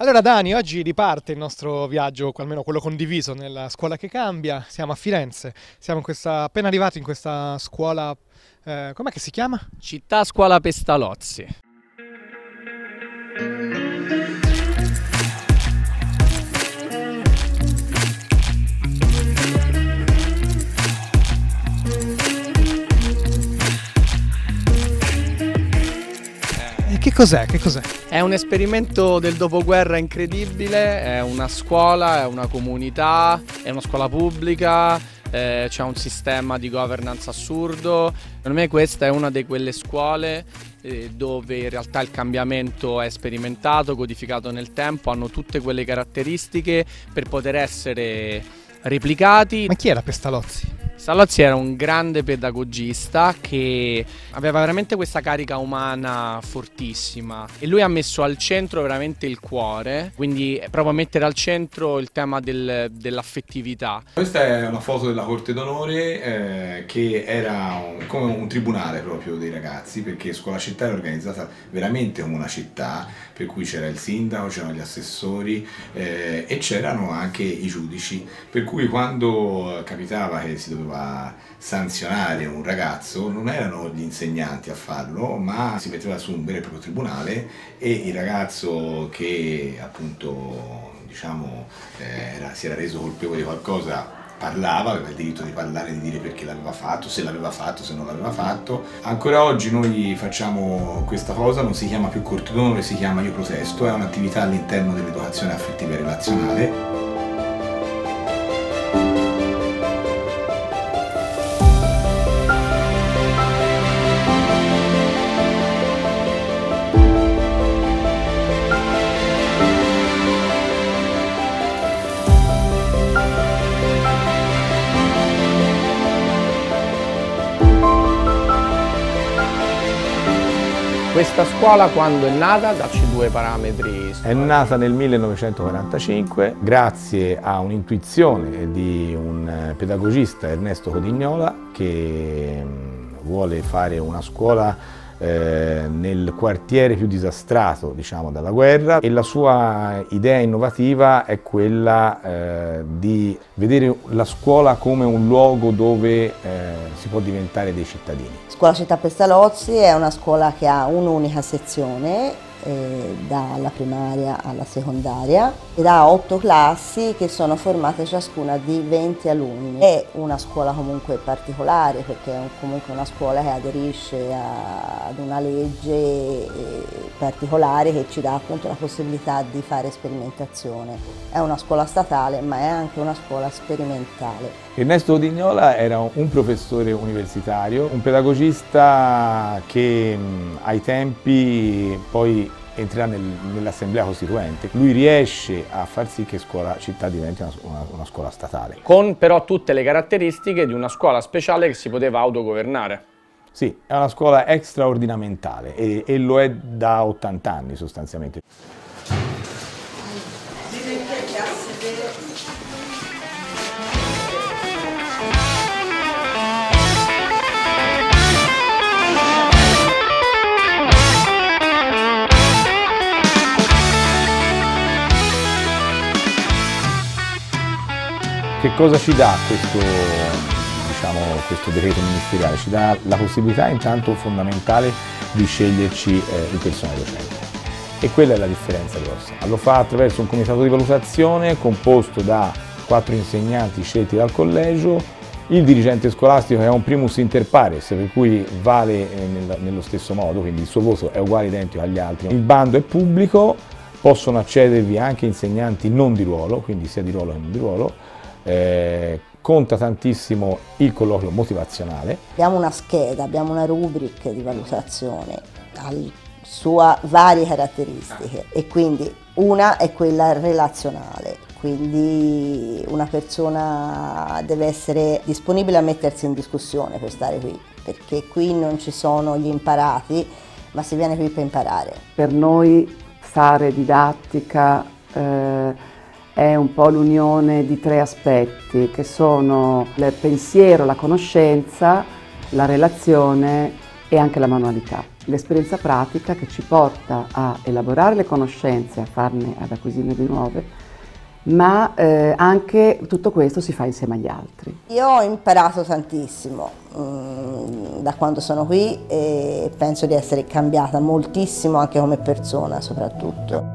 Allora Dani, oggi riparte il nostro viaggio, almeno quello condiviso nella scuola che cambia. Siamo a Firenze, siamo appena arrivati in questa scuola, com'è che si chiama? Città Scuola Pestalozzi. Che cos'è? Che cos'è? È un esperimento del dopoguerra incredibile, è una scuola, è una comunità, è una scuola pubblica, c'è un sistema di governance assurdo. Per me questa è una di quelle scuole dove in realtà il cambiamento è sperimentato, codificato nel tempo, hanno tutte quelle caratteristiche per poter essere replicati. Ma chi era Pestalozzi? Pestalozzi era un grande pedagogista che aveva veramente questa carica umana fortissima e lui ha messo al centro veramente il cuore, quindi proprio mettere al centro il tema dell'affettività. Questa è una foto della Corte d'Onore che era come un tribunale proprio dei ragazzi, perché Scuola Città era organizzata veramente come una città, per cui c'era il sindaco, c'erano gli assessori e c'erano anche i giudici, per cui quando capitava che si doveva sanzionare un ragazzo non erano gli insegnanti a farlo, ma si metteva su un vero e proprio tribunale e il ragazzo che appunto si era reso colpevole di qualcosa parlava, aveva il diritto di parlare, di dire perché l'aveva fatto, se non l'aveva fatto. Ancora oggi noi facciamo questa cosa, non si chiama più Corte d'Onore, si chiama Io Protesto, è un'attività all'interno dell'educazione affettiva e relazionale. Questa scuola quando è nata? Dacci due parametri. È nata nel 1945 grazie a un'intuizione di un pedagogista, Ernesto Codignola, che vuole fare una scuola nel quartiere più disastrato, diciamo, dalla guerra, e la sua idea innovativa è quella di vedere la scuola come un luogo dove si può diventare dei cittadini. Scuola Città Pestalozzi è una scuola che ha un'unica sezione, dalla primaria alla secondaria, ed ha 8 classi che sono formate ciascuna di 20 alunni. È una scuola comunque particolare perché è comunque una scuola che aderisce ad una legge particolare che ci dà appunto la possibilità di fare sperimentazione. È una scuola statale ma è anche una scuola sperimentale. Ernesto Codignola era un professore universitario, un pedagogista che ai tempi poi entrerà nell'Assemblea Costituente. Lui riesce a far sì che Scuola Città diventi una scuola statale. Con però tutte le caratteristiche di una scuola speciale che si poteva autogovernare. Sì, è una scuola extraordinamentale e lo è da 80 anni sostanzialmente. Che cosa ci dà questo decreto ministeriale? Ci dà la possibilità intanto fondamentale di sceglierci il personale docente. E quella è la differenza grossa. Lo fa attraverso un comitato di valutazione composto da 4 insegnanti scelti dal collegio, il dirigente scolastico che è un primus inter pares, per cui vale nello stesso modo, quindi il suo voto è uguale, identico agli altri. Il bando è pubblico, possono accedervi anche insegnanti non di ruolo, quindi sia di ruolo che non di ruolo. Conta tantissimo il colloquio motivazionale. Abbiamo una scheda, abbiamo una rubrica di valutazione, ha sue varie caratteristiche e quindi una è quella relazionale, quindi una persona deve essere disponibile a mettersi in discussione per stare qui, perché qui non ci sono gli imparati, ma si viene qui per imparare. Per noi fare didattica è un po' l'unione di 3 aspetti che sono il pensiero, la conoscenza, la relazione e anche la manualità. l'esperienza pratica che ci porta a elaborare le conoscenze, ad acquisirne di nuove, ma anche tutto questo si fa insieme agli altri. Io ho imparato tantissimo da quando sono qui e penso di essere cambiata moltissimo anche come persona soprattutto.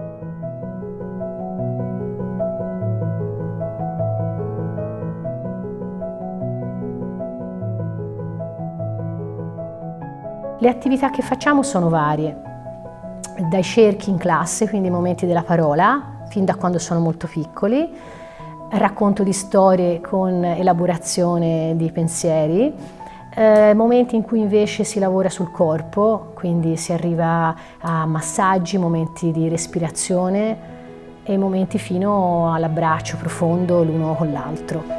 Le attività che facciamo sono varie, dai cerchi in classe, quindi i momenti della parola, fin da quando sono molto piccoli, racconto di storie con elaborazione di pensieri, momenti in cui invece si lavora sul corpo, quindi si arriva a massaggi, momenti di respirazione e momenti fino all'abbraccio profondo l'uno con l'altro.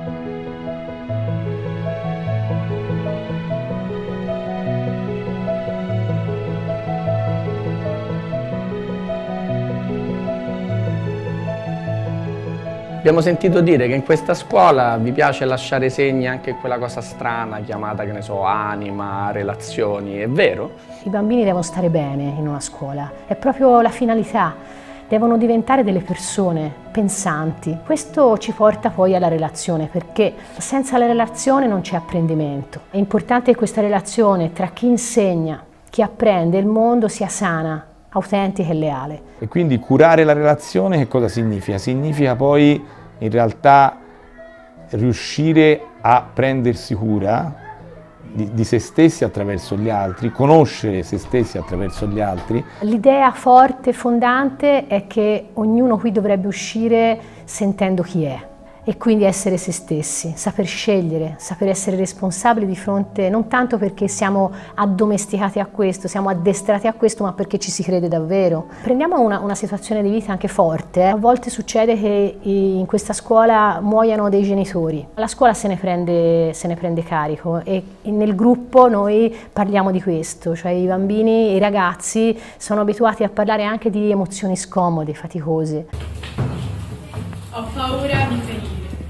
Abbiamo sentito dire che in questa scuola vi piace lasciare segni anche in quella cosa strana chiamata, che ne so, anima, relazioni, è vero? I bambini devono stare bene in una scuola, è proprio la finalità, devono diventare delle persone pensanti. Questo ci porta poi alla relazione, perché senza la relazione non c'è apprendimento. È importante che questa relazione tra chi insegna, chi apprende il mondo sia sana, autentica e leale. E quindi curare la relazione che cosa significa? Significa poi in realtà riuscire a prendersi cura di se stessi attraverso gli altri, conoscere se stessi attraverso gli altri. L'idea forte, fondante, è che ognuno qui dovrebbe uscire sentendo chi è e quindi essere se stessi, saper scegliere, saper essere responsabili di fronte, non tanto perché siamo addomesticati a questo, siamo addestrati a questo, ma perché ci si crede davvero. Prendiamo una situazione di vita anche forte. A volte succede che in questa scuola muoiano dei genitori. La scuola se ne prende carico e nel gruppo noi parliamo di questo, cioè i bambini, i ragazzi sono abituati a parlare anche di emozioni scomode, faticose. Ho paura di ferire.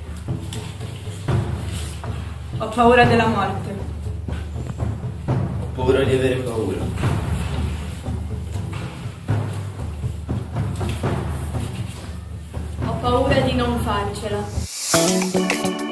Ho paura della morte. Ho paura di avere paura. Ho paura di non farcela.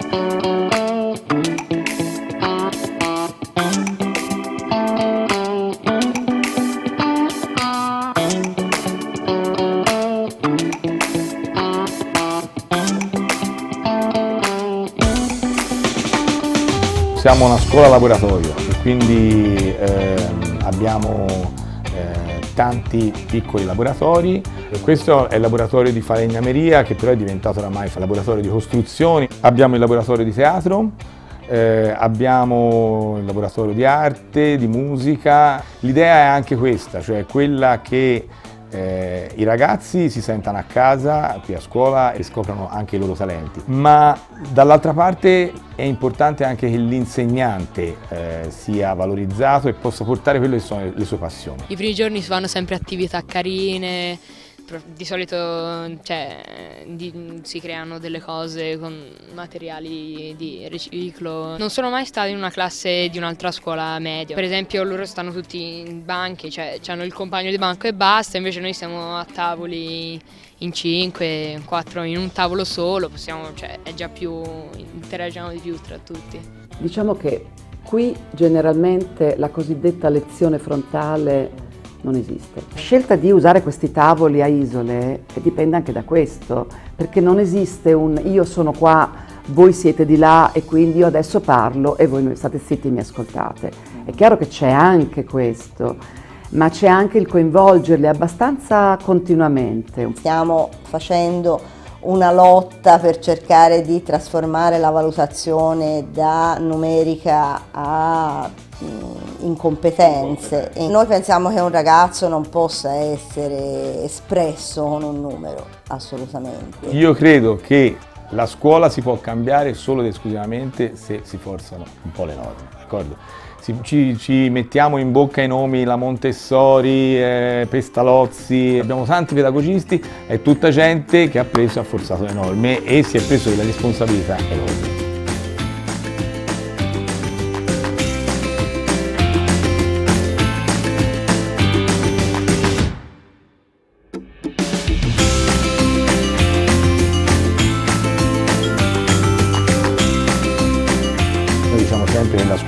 Siamo una scuola laboratorio e quindi abbiamo tanti piccoli laboratori. Questo è il laboratorio di falegnameria, che però è diventato oramai laboratorio di costruzioni. Abbiamo il laboratorio di teatro, abbiamo il laboratorio di arte, di musica. L'idea è anche questa, cioè quella che i ragazzi si sentano a casa qui a scuola e scoprono anche i loro talenti, ma dall'altra parte è importante anche che l'insegnante sia valorizzato e possa portare quelle che sono le sue passioni. I primi giorni si fanno sempre attività carine, di solito si creano delle cose con materiali di riciclo. Non sono mai stata in una classe di un'altra scuola media. Per esempio loro stanno tutti in banchi, cioè hanno il compagno di banco e basta, invece noi siamo a tavoli in 5, in 4, in un tavolo solo, è già più, interagiamo di più tra tutti. Diciamo che qui generalmente la cosiddetta lezione frontale non esiste. La scelta di usare questi tavoli a isole dipende anche da questo, perché non esiste un io sono qua, voi siete di là e quindi io adesso parlo e voi state zitti e mi ascoltate. È chiaro che c'è anche questo, ma c'è anche il coinvolgerli abbastanza continuamente. Stiamo facendo una lotta per cercare di trasformare la valutazione da numerica a incompetenze. E noi pensiamo che un ragazzo non possa essere espresso con un numero, assolutamente. Io credo che la scuola si può cambiare solo ed esclusivamente se si forzano un po' le norme, d'accordo? Ci mettiamo in bocca i nomi, la Montessori, Pestalozzi, abbiamo tanti pedagogisti, è tutta gente che ha preso e ha forzato le norme e si è preso delle responsabilità enormi.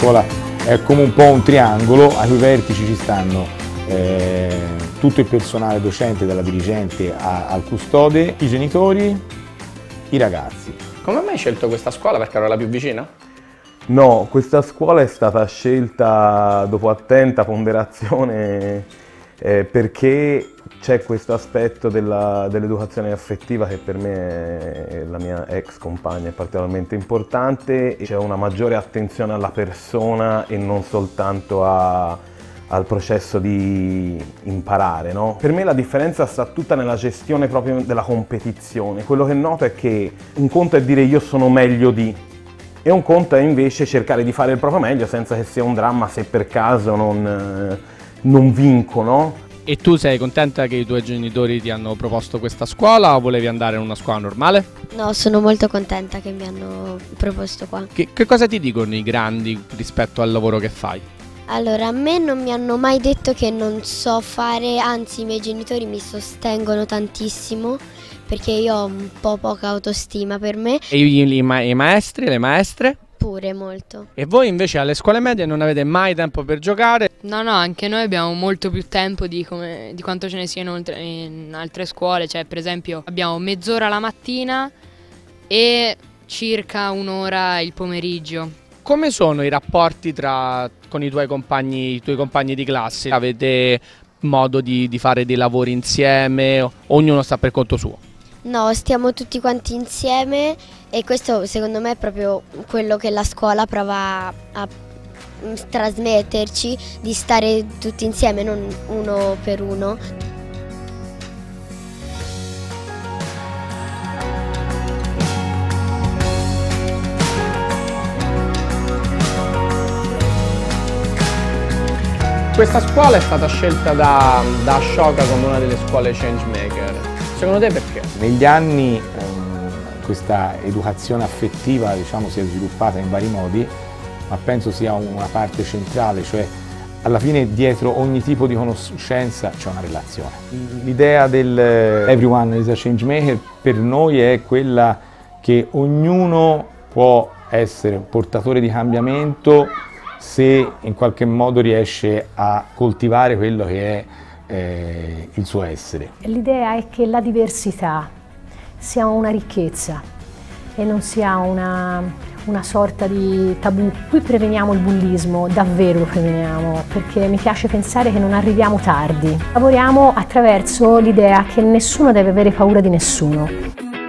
scuola è come un po' un triangolo ai cui vertici ci stanno tutto il personale docente, dalla dirigente al custode, i genitori, i ragazzi. Come mai hai scelto questa scuola? Perché era la più vicina? No, questa scuola è stata scelta dopo attenta ponderazione perché c'è questo aspetto dell'educazione affettiva che per me e la mia ex compagna è particolarmente importante. C'è una maggiore attenzione alla persona e non soltanto al processo di imparare, no? Per me la differenza sta tutta nella gestione proprio della competizione. Quello che noto è che un conto è dire io sono meglio di, e un conto è invece cercare di fare il proprio meglio senza che sia un dramma se per caso non vincono. E tu sei contenta che i tuoi genitori ti hanno proposto questa scuola o volevi andare in una scuola normale? No, sono molto contenta che mi hanno proposto qua. Che cosa ti dicono i grandi rispetto al lavoro che fai? Allora, a me non mi hanno mai detto che non so fare, anzi i miei genitori mi sostengono tantissimo perché io ho un po' poca autostima per me. E i maestri, le maestre? Pure molto. E voi invece alle scuole medie non avete mai tempo per giocare? No, anche noi abbiamo molto più tempo di quanto ce ne sia in altre scuole. Cioè, per esempio, abbiamo mezz'ora la mattina e circa un'ora il pomeriggio. Come sono i rapporti con i tuoi compagni di classe? Avete modo di fare dei lavori insieme? Ognuno sta per conto suo? No, stiamo tutti quanti insieme e questo secondo me è proprio quello che la scuola prova a trasmetterci, di stare tutti insieme, non uno per uno. Questa scuola è stata scelta da Ashoka come una delle scuole changemaker. Secondo te perché? Negli anni questa educazione affettiva, diciamo, si è sviluppata in vari modi, ma penso sia una parte centrale, cioè alla fine dietro ogni tipo di conoscenza c'è una relazione. L'idea del everyone is a changemaker per noi è quella che ognuno può essere un portatore di cambiamento se in qualche modo riesce a coltivare quello che è il suo essere. L'idea è che la diversità sia una ricchezza e non sia una sorta di tabù. Qui preveniamo il bullismo, davvero lo preveniamo, perché mi piace pensare che non arriviamo tardi. Lavoriamo attraverso l'idea che nessuno deve avere paura di nessuno.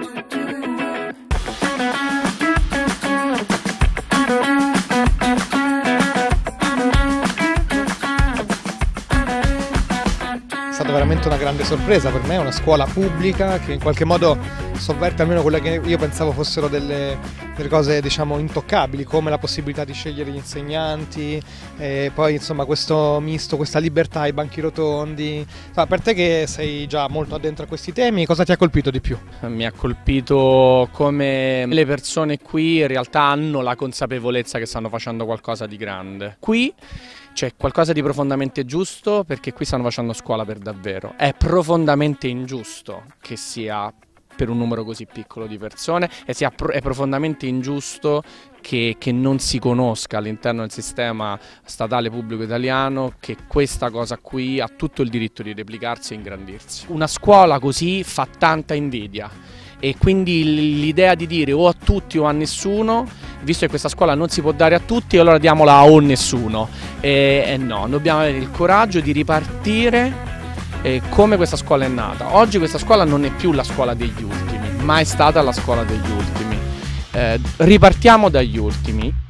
È stata veramente una grande sorpresa per me, una scuola pubblica che in qualche modo sovverte almeno quelle che io pensavo fossero delle cose, diciamo, intoccabili, come la possibilità di scegliere gli insegnanti, e poi insomma questo misto, questa libertà ai banchi rotondi. Per te che sei già molto addentro a questi temi, cosa ti ha colpito di più? Mi ha colpito come le persone qui in realtà hanno la consapevolezza che stanno facendo qualcosa di grande. Qui c'è qualcosa di profondamente giusto perché qui stanno facendo scuola per davvero. È profondamente ingiusto che sia per un numero così piccolo di persone e è profondamente ingiusto che non si conosca all'interno del sistema statale pubblico italiano che questa cosa qui ha tutto il diritto di replicarsi e ingrandirsi. Una scuola così fa tanta invidia. E quindi l'idea di dire o a tutti o a nessuno, visto che questa scuola non si può dare a tutti, allora diamola a o nessuno. E no, dobbiamo avere il coraggio di ripartire come questa scuola è nata. Oggi questa scuola non è più la scuola degli ultimi, ma è stata la scuola degli ultimi. Ripartiamo dagli ultimi.